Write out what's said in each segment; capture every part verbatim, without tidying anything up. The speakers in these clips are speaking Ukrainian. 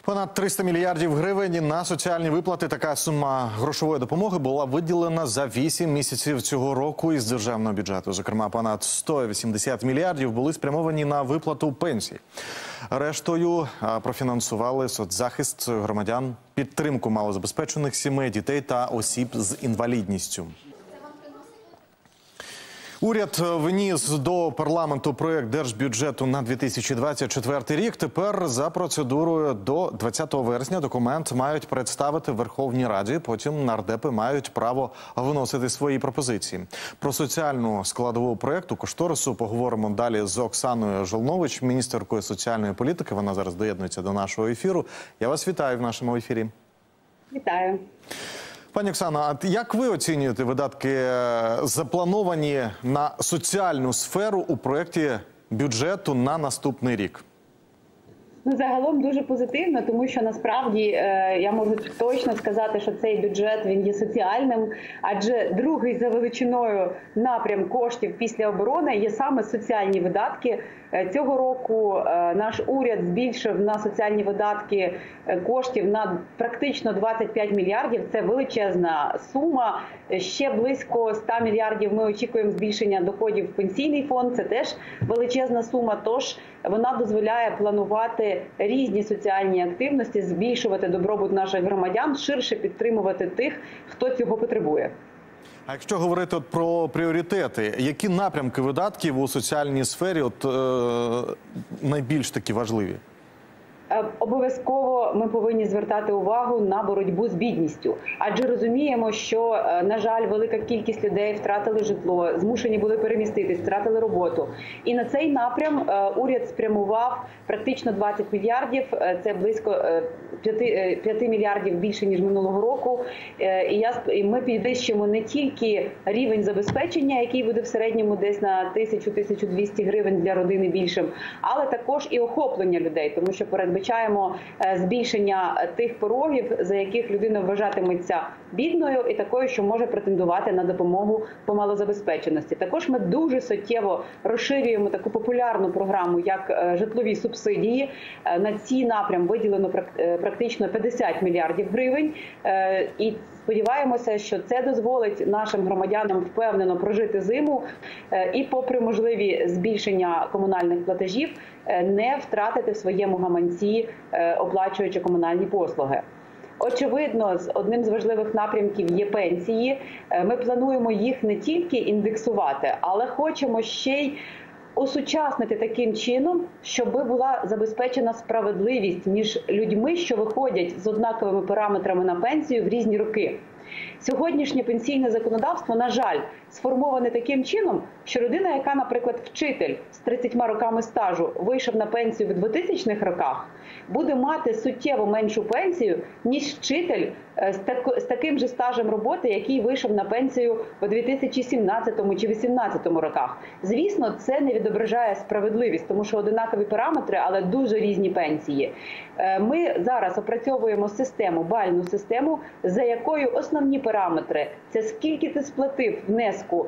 Понад триста мільярдів гривень на соціальні виплати. Така сума грошової допомоги була виділена за вісім місяців цього року із державного бюджету. Зокрема, понад сто вісімдесят мільярдів були спрямовані на виплату пенсій. Рештою профінансували соцзахист громадян, підтримку малозабезпечених сімей, дітей та осіб з інвалідністю. Уряд вніс до парламенту проєкт держбюджету на дві тисячі двадцять четвертий рік. Тепер за процедурою до двадцятого вересня документ мають представити в Верховній Раді. Потім нардепи мають право виносити свої пропозиції. Про соціальну складову проєкту кошторису поговоримо далі з Оксаною Жолнович, міністеркою соціальної політики. Вона зараз доєднується до нашого ефіру. Я вас вітаю в нашому ефірі. Вітаю. Пані Оксано, а як ви оцінюєте видатки, заплановані на соціальну сферу у проєкті бюджету на наступний рік? Ну, загалом дуже позитивно, тому що насправді я можу точно сказати, що цей бюджет він є соціальним, адже другий за величиною напрям коштів після оборони є саме соціальні видатки. Цього року наш уряд збільшив на соціальні видатки коштів на практично двадцять п'ять мільярдів. Це величезна сума. Ще близько ста мільярдів ми очікуємо збільшення доходів в пенсійний фонд. Це теж величезна сума. Тож вона дозволяє планувати різні соціальні активності, збільшувати добробут наших громадян, ширше підтримувати тих, хто цього потребує. А якщо говорити от про пріоритети, які напрямки видатків у соціальній сфері от, е, найбільш такі важливі? Обов'язково ми повинні звертати увагу на боротьбу з бідністю. Адже розуміємо, що, на жаль, велика кількість людей втратили житло, змушені були переміститись, втратили роботу. І на цей напрям уряд спрямував практично двадцять мільярдів, це близько п'яти мільярдів більше, ніж минулого року. І, я, і ми підвищимо не тільки рівень забезпечення, який буде в середньому десь на тисячу - тисячу двісті гривень для родини більшим, але також і охоплення людей, тому що передбачаємо збільшення тих порогів, за яких людина вважатиметься бідною і такою, що може претендувати на допомогу по малозабезпеченості. Також ми дуже суттєво розширюємо таку популярну програму, як житлові субсидії. На цей напрям виділено практично п'ятдесят мільярдів гривень. І сподіваємося, що це дозволить нашим громадянам впевнено прожити зиму і, попри можливі збільшення комунальних платежів, не втратити в своєму гаманці, оплачуючи комунальні послуги. Очевидно, одним з важливих напрямків є пенсії. Ми плануємо їх не тільки індексувати, але хочемо ще й осучаснити таким чином, щоб була забезпечена справедливість між людьми, що виходять з однаковими параметрами на пенсію в різні роки. Сьогоднішнє пенсійне законодавство, на жаль, сформоване таким чином, що людина, яка, наприклад, вчитель з тридцятьма роками стажу вийшов на пенсію в двотисячних роках, буде мати суттєво меншу пенсію, ніж вчитель з таким же стажем роботи, який вийшов на пенсію у дві тисячі сімнадцятому чи дві тисячі вісімнадцятому роках. Звісно, це не відображає справедливість, тому що одинакові параметри, але дуже різні пенсії. Ми зараз опрацьовуємо систему, бальну систему, за якою основні параметри – це скільки ти сплатив внеску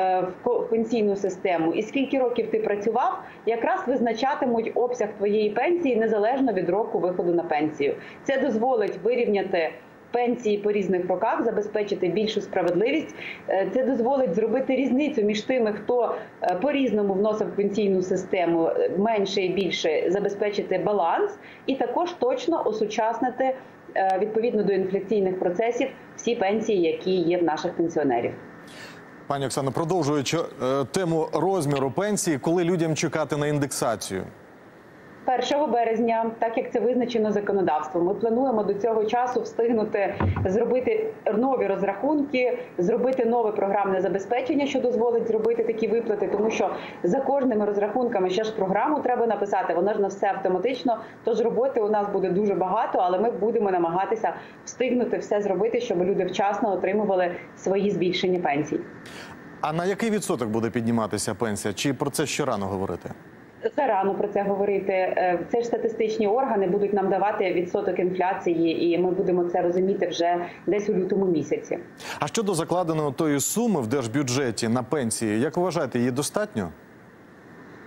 в пенсійну систему і скільки років ти працював, якраз визначатимуть обсяг твоєї пенсії незалежно від року виходу на пенсію. Це дозволить вирівняти пенсії по різних роках, забезпечити більшу справедливість. Це дозволить зробити різницю між тими, хто по-різному вносив в пенсійну систему, менше і більше, забезпечити баланс і також точно осучаснити відповідно до інфляційних процесів всі пенсії, які є в наших пенсіонерів. Пані Оксано, продовжуючи тему розміру пенсії, коли людям чекати на індексацію? першого березня, так як це визначено законодавством, ми плануємо до цього часу встигнути зробити нові розрахунки, зробити нове програмне забезпечення, що дозволить зробити такі виплати, тому що за кожними розрахунками ще ж програму треба написати, вона ж на все автоматично, тож роботи у нас буде дуже багато, але ми будемо намагатися встигнути все зробити, щоб люди вчасно отримували свої збільшення пенсій. А на який відсоток буде підніматися пенсія? Чи про це ще рано говорити? Зарано про це говорити. Це ж статистичні органи будуть нам давати відсоток інфляції, і ми будемо це розуміти вже десь у лютому місяці. А щодо закладеної тої суми в держбюджеті на пенсії, як ви вважаєте, її достатньо?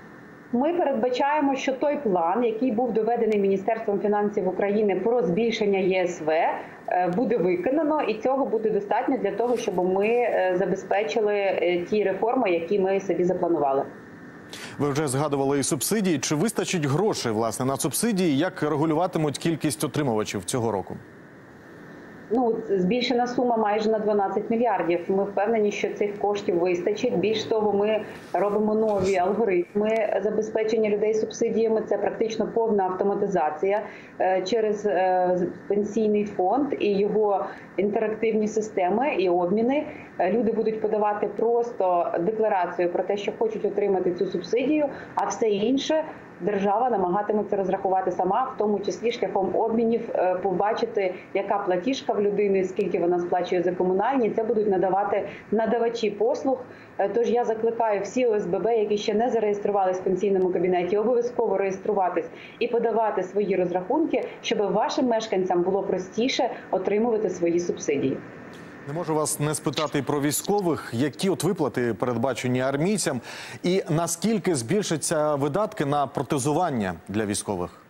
Ми передбачаємо, що той план, який був доведений Міністерством фінансів України про збільшення ЄСВ, буде виконано, і цього буде достатньо для того, щоб ми забезпечили ті реформи, які ми собі запланували. Ви вже згадували і субсидії. Чи вистачить грошей, власне, на субсидії? Як регулюватимуть кількість отримувачів цього року? Ну, збільшена сума майже на дванадцять мільярдів. Ми впевнені, що цих коштів вистачить. Більш того, ми робимо нові алгоритми забезпечення людей субсидіями. Це практично повна автоматизація через пенсійний фонд і його інтерактивні системи і обміни. Люди будуть подавати просто декларацію про те, що хочуть отримати цю субсидію, а все інше держава намагатиметься розрахувати сама, в тому числі шляхом обмінів, побачити, яка платіжка в людини, скільки вона сплачує за комунальні. Це будуть надавати надавачі послуг. Тож я закликаю всі О С Б Б, які ще не зареєструвались в пенсійному кабінеті, обов'язково реєструватись і подавати свої розрахунки, щоб вашим мешканцям було простіше отримувати свої субсидії. Не можу вас не спитати і про військових. Які от виплати передбачені армійцям? І наскільки збільшаться видатки на протезування для військових?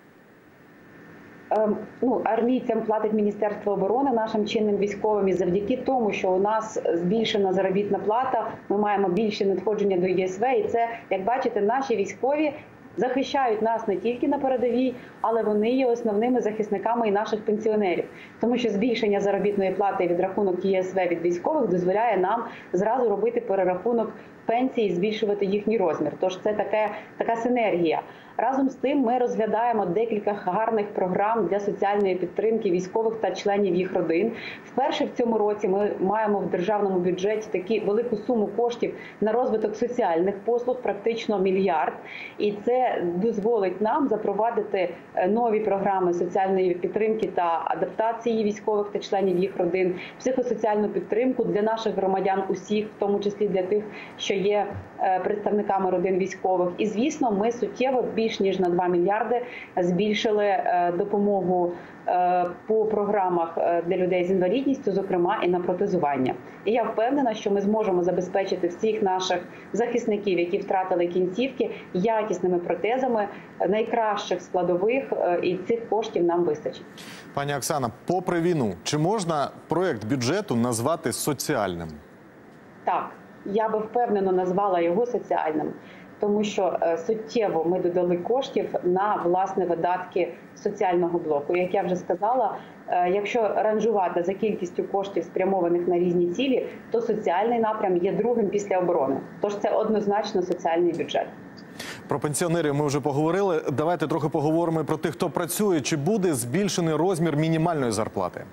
Ну, армійцям платить Міністерство оборони, нашим чинним військовим. І завдяки тому, що у нас збільшена заробітна плата, ми маємо більше надходження до Є С В. І це, як бачите, наші військові захищають нас не тільки на передовій, але вони є основними захисниками і наших пенсіонерів. Тому що збільшення заробітної плати і відрахунок Є С В від військових дозволяє нам зразу робити перерахунок пенсії і збільшувати їхній розмір. Тож це таке, така синергія. Разом з тим ми розглядаємо декілька гарних програм для соціальної підтримки військових та членів їх родин. Вперше в цьому році ми маємо в державному бюджеті таку велику суму коштів на розвиток соціальних послуг, практично мільярд. І це дозволить нам запровадити нові програми соціальної підтримки та адаптації військових та членів їх родин, психосоціальну підтримку для наших громадян усіх, в тому числі для тих, що є представниками родин військових. І, звісно, ми суттєво більш ніж на два мільярди збільшили допомогу по програмах для людей з інвалідністю, зокрема і на протезування. І я впевнена, що ми зможемо забезпечити всіх наших захисників, які втратили кінцівки, якісними протезами найкращих складових, і цих коштів нам вистачить. Пані Оксана, попри війну, чи можна проєкт бюджету назвати соціальним? Так, я би впевнено назвала його соціальним. Тому що суттєво ми додали коштів на, власне, видатки соціального блоку. Як я вже сказала, якщо ранжувати за кількістю коштів, спрямованих на різні цілі, то соціальний напрям є другим після оборони. Тож це однозначно соціальний бюджет. Про пенсіонерів ми вже поговорили. Давайте трохи поговоримо про тих, хто працює. Чи буде збільшений розмір мінімальної зарплати?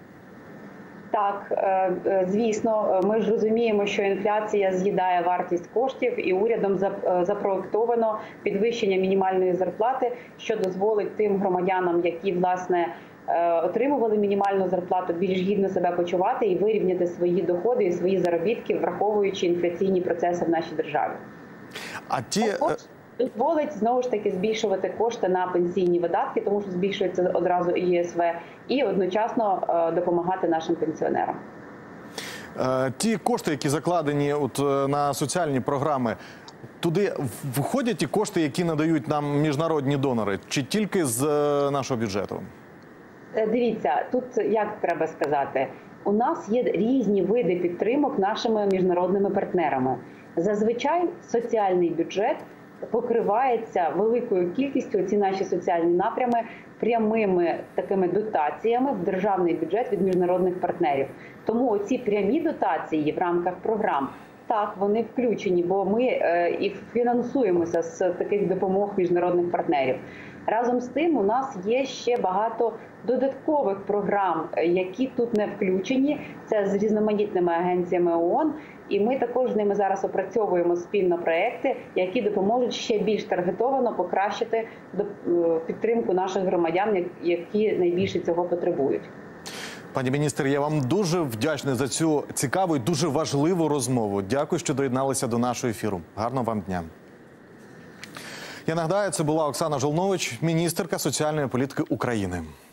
Так, звісно, ми ж розуміємо, що інфляція з'їдає вартість коштів, і урядом запроектовано підвищення мінімальної зарплати, що дозволить тим громадянам, які, власне, отримували мінімальну зарплату, більш гідно себе почувати і вирівняти свої доходи і свої заробітки, враховуючи інфляційні процеси в нашій державі. А ті... Дозволить, знову ж таки, збільшувати кошти на пенсійні видатки, тому що збільшується одразу і Є С В, і одночасно допомагати нашим пенсіонерам. Ті кошти, які закладені от на соціальні програми, туди входять ті кошти, які надають нам міжнародні донори, чи тільки з нашого бюджету? Дивіться, тут як треба сказати, у нас є різні види підтримок нашими міжнародними партнерами. Зазвичай соціальний бюджет покривається великою кількістю, ці наші соціальні напрями, прямими такими дотаціями в державний бюджет від міжнародних партнерів. Тому ці прямі дотації в рамках програм, так, вони включені, бо ми е, і фінансуємося з таких допомог міжнародних партнерів. Разом з тим, у нас є ще багато додаткових програм, які тут не включені. Це з різноманітними агенціями О О Н. І ми також з ними зараз опрацьовуємо спільно проекти, які допоможуть ще більш таргетовано покращити підтримку наших громадян, які найбільше цього потребують. Пані міністр, я вам дуже вдячний за цю цікаву і дуже важливу розмову. Дякую, що доєдналися до нашого ефіру. Гарного вам дня. Я нагадаю, це була Оксана Жолнович, міністерка соціальної політики України.